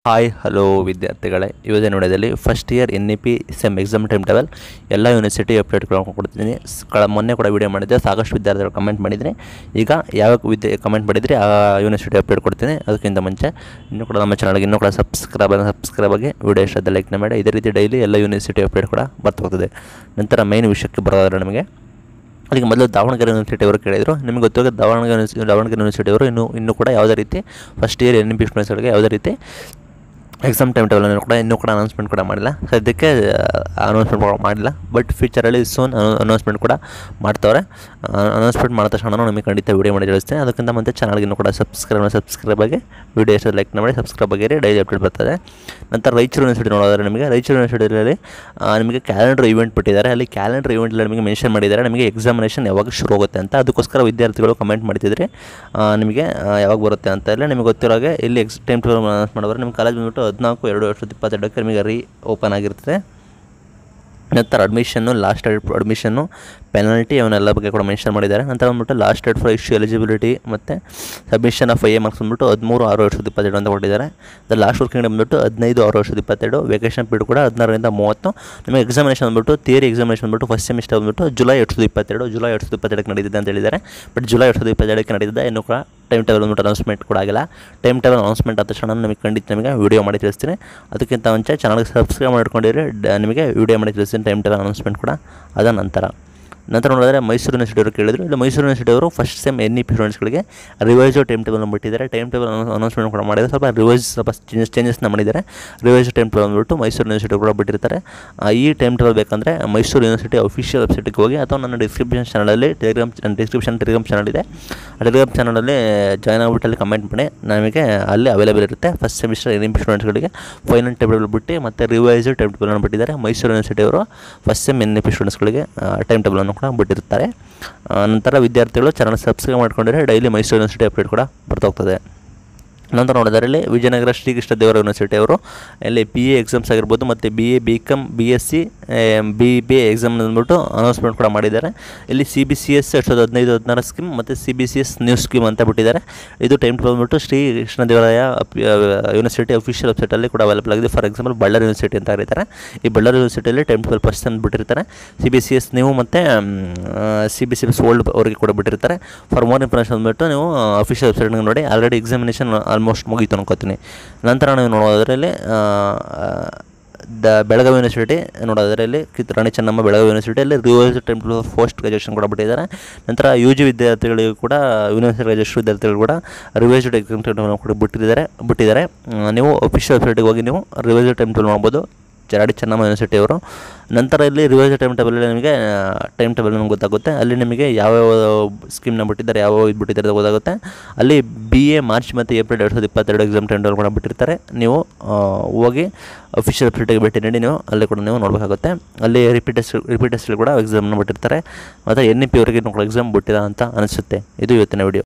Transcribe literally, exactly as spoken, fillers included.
Hi hello ವಿದ್ಯಾರ್ಥಿಗಳೇ, ಇವತ್ತಿನ ವಿಡಿಯೋದಲ್ಲಿ first year N E P sem exam time table ಎಲ್ಲ ಯೂನಿವರ್ಸಿಟಿ ಅಪ್ಡೇಟ್ಗಳನ್ನು ಕೊಡ್ತೀನಿ. ಕಳ ಮೊನ್ನೆ ಕೂಡ ವಿಡಿಯೋ ಮಾಡಿದ್ದೆ, ಸಾಕಷ್ಟು ವಿದ್ಯಾರ್ಥಿಗಳು ಕಮೆಂಟ್ ಮಾಡಿದರೆ. ಈಗ ಯಾವ ವಿದ್ಯೆ ಕಮೆಂಟ್ ಮಾಡಿದರೆ ಆ ಯೂನಿವರ್ಸಿಟಿ ಅಪ್ಡೇಟ್ ಕೊಡ್ತೀನಿ. ಅದಕ್ಕಿಂತ ಮುಂಚೆ ಇನ್ನೂ ಕೂಡ ನಮ್ಮ ಚಾನಲ್ಗೆ ಇನ್ನೂ ಕೂಡ ಸಬ್ಸ್ಕ್ರೈಬ್ ಸಬ್ಸ್ಕ್ರೈಬ್ ಆಗಿ ವಿಡಿಯೋ ಇಷ್ಟದ ಲೈಕ್ ಮಾಡಿ. ಇದೇ ರೀತಿ ಡೈಲಿ ಎಲ್ಲ ಯೂನಿವರ್ಸಿಟಿ ಅಪ್ಡೇಟ್ ಕೂಡ ಬರ್ತಾ ಹೋಗ್ತದೆ. ನಂತರ ಮೈನ್ ವಿಷಯಕ್ಕೆ ಬರೋದಾದ್ರೆ ನಮಗೆ ಅದಕ್ಕೆ ಮೊದಲು ದಾವಣಗೆರೆ ಯೂನಿವರ್ಸಿಟಿ ಅವರು ಕೇಳಿದರು. ನಿಮಗೆ ಗೊತ್ತಾಗ ದಾವಣಗೆರೆ ದಾವಣಗೆರೆ ಯೂನಿವರ್ಸಿಟಿ ಅವರು ಇನ್ನೂ ಇನ್ನೂ ಕೂಡ ಯಾವುದೇ ರೀತಿ first year N E P ಸ್ಟೂಡೆಂಟ್ಸ್ಗಳಿಗೆ ಯಾವುದೇ ರೀತಿ ಎಕ್ಸಾಮ್ ಟೈಮ್ ಟೇಬಲ್ ಕೂಡ ಇನ್ನೂ ಕೂಡ ಅನೌನ್ಸ್ಮೆಂಟ್ ಕೂಡ ಮಾಡಿಲ್ಲ. ಸದ್ಯಕ್ಕೆ ಅನೌನ್ಸ್ಮೆಂಟ್ ಕೂಡ ಮಾಡಿಲ್ಲ, ಬಟ್ ಫ್ಯೂಚರಲ್ಲಿ ಸೋನ್ ಅನೌನ್ಸ್ಮೆಂಟ್ ಕೂಡ ಮಾಡ್ತವ್ರೆ. ಅನೌನ್ಸ್ಮೆಂಟ್ ಮಾಡಿದ ತಕ್ಷಣ ನಮಗೆ ಖಂಡಿತ ವೀಡಿಯೋ ಮಾಡಿ ತಿಳಿಸ್ತೇನೆ. ಅದಕ್ಕಿಂತ ಮತ್ತೆ ಚಾನಲ್ಗೆ ಇನ್ನೂ ಕೂಡ ಸಬ್ಸ್ಕ್ರೈಬ್ ಸಬ್ಸ್ಕ್ರೈಬ್ ಆಗಿ ವಿಡಿಯೋ ಎಷ್ಟು ಲೈಕ್ ಮಾಡಿ ಸಬ್ಸ್ಕ್ರೈಬ್ ಆಗಿರಿ, ಡೈಲಿ ಅಪ್ಡೇಟ್ ಬರ್ತದೆ. ನಂತರ ರಾಯಚೂರು ಯೂನಿವರ್ಸಿಟಿ ನೋಡೋದ್ರೆ ನಿಮಗೆ ರಾಯಚೂರು ಯೂನಿವರ್ಸಿಟಿಯಲ್ಲಿ ನಿಮಗೆ ಕ್ಯಾಲೆಂಡರ್ ಇವೆಂಟ್ ಬಿಟ್ಟಿದ್ದಾರೆ. ಅಲ್ಲಿ ಕ್ಯಾಲೆಂಡರ್ ಇವೆಂಟಲ್ಲಿ ನಿಮಗೆ ಮೆನ್ಷನ್ ಮಾಡಿದ್ದಾರೆ ನಿಮಗೆ ಎಕ್ಸಾಮಿನೇಷನ್ ಯಾವಾಗ ಶುರು ಹೋಗುತ್ತೆ ಅಂತ. ಅದಕ್ಕೋಸ್ಕರ ವಿದ್ಯಾರ್ಥಿಗಳು ಕಮೆಂಟ್ ಮಾಡ್ತಿದ್ರಿ ನಿಮಗೆ ಯಾವಾಗ ಬರುತ್ತೆ ಅಂತ. ಎಲ್ಲ ನಿಮಗೆ ಗೊತ್ತಿರೋ ಹಾಗೆ ಇಲ್ಲಿ ಎಕ್ಸ್ ಟೈಮ್ ಟೇಬಲ್ ಅನೌನ್ಸ್ ಮಾಡೋರು ನಿಮ್ಮ ಕಾಲೇಜ್ ಬಂದುಬಿಟ್ಟು ಹದಿನಾಲ್ಕು ಎರಡು ವರ್ಷದ ಇಪ್ಪತ್ತೆರಡಕ್ಕೆ ನಿಮಗೆ ರೀ ಓಪನ್ ಆಗಿರ್ತದೆ. ನಂತರ ಅಡ್ಮಿಷನ್ನು, ಲಾಸ್ಟ್ ಡೇಟ್ ಅಡ್ಮಿಷನ್ನು, ಪೆನಾಲ್ಟಿ ಅವನ್ನೆಲ್ಲ ಬಗ್ಗೆ ಕೂಡ ಮೆನ್ಷನ್ ಮಾಡಿದ್ದಾರೆ. ನಂತರ ಬಂದ್ಬಿಟ್ಟು last date for issue eligibility ಮತ್ತು submission of I A marks ಬಂದುಬಿಟ್ಟು ಹದಿಮೂರು ಆರು ವರ್ಷದ ಇಪ್ಪತ್ತೆರಡು ಅಂತ ಕೊಟ್ಟಿದ್ದಾರೆ. ದ ಲಾಸ್ಟ್ ವರ್ಕಿಂಗ್ ಡೇ ಬಂದುಬಿಟ್ಟು ಹದಿನೈದು ಆರು ವರ್ಷದ ಇಪ್ಪತ್ತೆರಡು. ವೇಕೇಷನ್ ಪೀರಿಯಡ್ ಕೂಡ ಹದಿನಾರರಿಂದ ಮೂವತ್ತು. ನಿಮಗೆ ಎಕ್ಸಾಮಿನೇಷನ್ ಬಂದುಬಿಟ್ಟು ಥಿಯರಿ ಎಕ್ಸಾಮಿನೇಷನ್ ಬಂದುಬಿಟ್ಟು ಫಸ್ಟ್ ಸೆಮಿಸ್ಟರ್ ಬಂದುಬಿಟ್ಟು ಜುಲೈ ಎರಡು ಸಾವಿರದ ಇಪ್ಪತ್ತೆರಡು ಜುಲೈ ಎರಡು ಸಾವಿರದ ಇಪ್ಪತ್ತೆರಡಕ್ಕೆ ನಡೀತಿದೆ ಅಂತ ಹೇಳಿದ್ದಾರೆ. ಬಟ್ ಜುಲೈ ಎರಡು ಸಾವಿರದ ಇಪ್ಪತ್ತೆರಡಕ್ಕೆ ನಡೀತಿದೆ. ಇನ್ನೂ ಕೂಡ ಟೈಮ್ ಟೇಬಲ್ ಬಂದುಬಿಟ್ಟು ಅನೌನ್ಸ್ಮೆಂಟ್ ಕೂಡ ಆಗಿಲ್ಲ. ಟೈಮ್ ಟೇಬಲ್ ಅನೌನ್ಸ್ಮೆಂಟ್ ಆದ ತಕ್ಷಣ ನಿಮಗೆ ಖಂಡಿತ ನಿಮಗೆ ವೀಡಿಯೋ ಮಾಡಿ ತಿಳಿಸ್ತೀನಿ. ಅದಕ್ಕಿಂತ ಮುಂಚೆ ಚಾನಲ್ಗೆ ಸಬ್ಸ್ಕ್ರೈಬ್ ಮಾಡ್ಕೊಂಡಿದ್ರೆ ನಿಮಗೆ ವೀಡಿಯೋ ಮಾಡಿ ತಿಳಿಸ್ತೀನಿ ಟೈಮ್ ಟೇಬಲ್ ಅನೌನ್ಸ್ಮೆಂಟ್ ಕೂಡ ಅದ ನಂತರ. ನಂತರ ನೋಡಿದ್ರೆ ಮೈಸೂರು ಯೂನಿವರ್ಸಿಟಿ ಅವರು ಕೇಳಿದರು. ಇಲ್ಲಿ ಮೈಸೂರು ಯೂನಿವರ್ಸಿಟಿ ಅವರು first sem N E P ಸ್ಟೂಡೆಂಟ್ಸ್ಗಳಿಗೆ ರಿವೈಸ್ ಟೈಮ್ ಟೇಬಲ್ ಬಿಟ್ಟಿದ್ದಾರೆ. ಟೈಮ್ ಟೇಬಲ್ ಅನೌನ್ಸ್ಮೆಂಟ್ ಕೂಡ ಮಾಡಿದ್ದಾರೆ. ಸ್ವಲ್ಪ ರಿವೈಸ್ ಸ್ವಲ್ಪ ಚೇಂಜಸ್ ಚೇಂಜಸ್ನ ಮಾಡಿದ್ದಾರೆ. ರಿವೈಸ್ ಟೈಮ್ ಟೇಬಲ್ ಬಂದುಬಿಟ್ಟು ಮೈಸೂರು ಯೂನಿವರ್ಸಿಟಿ ಕೂಡ ಬಿಟ್ಟಿರ್ತಾರೆ. ಈ ಟೈಮ್ ಟೇಬಲ್ ಬೇಕಂದರೆ ಮೈಸೂರು ಯೂನಿವರ್ಸಿಟಿ ಅಫಿಷಿಯಲ್ ವೆಬ್ಸೈಟ್ಗೆ ಹೋಗಿ ಅಥವಾ ನನ್ನ ಡಿಸ್ಕ್ರಿಪ್ಷನ್ ಚಾನಲಲ್ಲಿ ಟೆಲಿಗ್ರಾಮ್ ಡಿಸ್ಕ್ರಿಪ್ಷನ್ ಟೆಲಿಗ್ರಾಮ್ ಚಾನಲ್ ಇದೆ. ಆ ಟೆಲಿಗ್ರಾಮ್ ಚಾನಲಲ್ಲಿ ಜಾಯ್ನ್ ಆಗಿಬಿಟ್ಟು ಅಲ್ಲಿ ಕಮೆಂಟ್ ಮಾಡಿ ನಮಗೆ ಅಲ್ಲಿ ಅವೈಲೇಬಲ್ ಇರುತ್ತೆ. First semester N E P ಸ್ಟೂಡೆಂಟ್ಸ್ಗಳಿಗೆ ಫೈನಲ್ ಟೇಬಲ್ ಬಿಟ್ಟು ಮತ್ತು ರಿವೈಸ್ ಟೈಮ್ ಟೇಬಲನ್ನು ಬಿಟ್ಟಿದ್ದಾರೆ. ಮೈಸೂರು ಯೂನಿವರ್ಸಿಟಿ ಅವರು first sem N E P ಸ್ಟೂಡೆಂಟ್ಸ್ಗಳಿಗೆ ಟೈಮ್ ಟೇಬಲನ್ನು ಕೂಡ ಬಿಟ್ಟಿರ್ತಾರೆ. ನಂತರ ವಿದ್ಯಾರ್ಥಿಗಳು ಚಾನಲ್ ಸಬ್ಸ್ಕ್ರೈಬ್ ಮಾಡ್ಕೊಂಡ್ರೆ ಡೈಲಿ ಮೈಸೂರು ಯೂನಿವರ್ಸಿಟಿ ಅಪ್ಡೇಟ್ ಕೂಡ ಬರ್ತಾ ಹೋಗ್ತದೆ. ನಂತರ ನೋಡಿದರೆ ವಿಜಯನಗರ ಶ್ರೀಕೃಷ್ಣ ದೇವರ ಯೂನಿವರ್ಸಿಟಿ ಅವರು ಇಲ್ಲಿ ಬಿ ಎ ಎಕ್ಸಾಮ್ಸ್ ಆಗಿರ್ಬೋದು ಮತ್ತು B A B com B S C B B A exam ಅಂದ್ಬಿಟ್ಟು ಅನೌನ್ಸ್ಮೆಂಟ್ ಕೂಡ ಮಾಡಿದ್ದಾರೆ. ಇಲ್ಲಿ ಸಿ ಬಿ ಸಿ ಎಸ್ ಎರಡು ಸಾವಿರದ ಹದಿನೈದು ಹದಿನಾರು ಸ್ಕೀಮ್ ಮತ್ತು C B C S new scheme ಅಂತ ಬಿಟ್ಟಿದ್ದಾರೆ. ಇದು ಟೈಮ್ ಟೇಬಲ್ ಬಂದುಬಿಟ್ಟು ಶ್ರೀ ಕೃಷ್ಣದೇವರಾಯ ಯೂನಿವರ್ಸಿಟಿ ಅಫಿಷಿಯಲ್ ವೆಬ್ಸೈಟಲ್ಲಿ ಕೂಡ ಅವೈಲೇಬಲ್ ಆಗಿದೆ. ಫಾರ್ ಎಕ್ಸಾಂಪಲ್ ಬಳ್ಳಾರಿ ಯೂನಿವರ್ಸಿಟಿ ಅಂತ ಕರೀತಾರೆ. ಈ ಬಳ್ಳಾರಿ ಯೂನಿವರ್ಸಿಟಿಯಲ್ಲಿ ಟೈಮ್ ಟೇಬಲ್ ಫಸ್ಟ್ ಅಂತ ಬಿಟ್ಟಿರ್ತಾರೆ. ಸಿ ಬಿ ಸಿ ಎಸ್ ನೀವು ಮತ್ತು C B C S old ಅವರಿಗೆ ಕೂಡ ಬಿಟ್ಟಿರ್ತಾರೆ. ಫಾರ್ ಮೋರ್ ಇನ್ಫಾರ್ಮೇಷನ್ ಬಂದುಬಿಟ್ಟು ನೀವು ಅಫಿಷಿಯಲ್ ವೆಬ್ಸೈಟ್ಗೆ ನೋಡಿ. ಆಲ್ರೆಡಿ ಎಕ್ಸಾಮಿನೇಷನ್ ಆಲ್ಮೋಸ್ಟ್ ಮುಗೀತು ಅನ್ಕೋತೀನಿ. ನಂತರ ನೀವು ನೋಡೋದ್ರಲ್ಲಿ ದ ಬೆಳಗಾವಿ ಯೂನಿವರ್ಸಿಟಿ ನೋಡೋದ್ರಲ್ಲಿ ರಾಣಿ ಚೆನ್ನಮ್ಮ ಬೆಳಗಾವಿ ಯೂನಿವರ್ಸಿಟಿಯಲ್ಲಿ revise time table post graduation ಕೂಡ ಬಿಟ್ಟಿದ್ದಾರೆ. ನಂತರ ಯು ಜಿ ವಿದ್ಯಾರ್ಥಿಗಳಿಗೂ ಕೂಡ ಯೂನಿವರ್ಸಿಟಿ ಗ್ರಾಜುಯೇಷನ್ ವಿದ್ಯಾರ್ಥಿಗಳು ಕೂಡ ರಿವೈಸ್ಡ್ ಎಕ್ಸಾಮ್ ಟೈಮ್ ಟೇಬಲ್ ಕೂಡ ಬಿಟ್ಟಿದ್ದಾರೆ ಬಿಟ್ಟಿದ್ದಾರೆ ನೀವು ಅಫಿಷಿಯಲ್ ವೆಬ್ಸೈಟ್ಗೆ ಹೋಗಿ ನೀವು ರಿವೈಸ್ ಟೈಮ್ ಟೇಬಲ್ ಮಾಡ್ಬೋದು, ರಾಣಿ ಚೆನ್ನಮ್ಮ ಯೂನಿವರ್ಸಿಟಿ ಅವರು. ನಂತರ ಇಲ್ಲಿ ರಿವೈಸ್ ಟೈಮ್ ಟೇಬಲಲ್ಲಿ ನಿಮಗೆ ಟೈಮ್ ಟೇಬಲ್ ನಮ್ಗೆ ಗೊತ್ತಾಗುತ್ತೆ. ಅಲ್ಲಿ ನಿಮಗೆ ಯಾವ್ಯಾವ ಸ್ಕೀಮ್ನ ಬಿಟ್ಟಿದ್ದಾರೆ, ಯಾವ ಇದು ಬಿಟ್ಟಿದ್ದಾರೆ ಅಂತ ಗೊತ್ತಾಗುತ್ತೆ. ಅಲ್ಲಿ ಬಿ ಎ ಮಾರ್ಚ್ ಮತ್ತು ಏಪ್ರಿಲ್ ಎರಡು ಸಾವಿರದ ಇಪ್ಪತ್ತೆರಡು ಎಕ್ಸಾಮ್ ಟೈಮ್ ಟೇಬಲ್ ಕೂಡ ಬಿಟ್ಟಿರ್ತಾರೆ. ನೀವು ಹೋಗಿ ಅಫಿಷಿಯಲ್ ವೆಬ್ಸೈಟಿಗೆ ಭೇಟಿ ನೀಡಿ ನೀವು ಅಲ್ಲಿ ಕೂಡ ನೀವು ನೋಡಬೇಕಾಗುತ್ತೆ. ಅಲ್ಲಿ ರಿಪೀಟ್ ಟೆಸ್ಟ್ ರಿಪೀಟ್ ಟೆಸ್ಟ್ ಕೂಡ ಎಕ್ಸಾಮ್ನ ಬಿಟ್ಟಿರ್ತಾರೆ. ಮತ್ತು ಎನ್ ಇ ಪಿ ಅವರಿಗೆ ಕೂಡ ಎಕ್ಸಾಮ್ ಬಿಟ್ಟಿಲ್ಲ ಅಂತ ಅನಿಸುತ್ತೆ. ಇದು ಇವತ್ತಿನ ವಿಡಿಯೋ.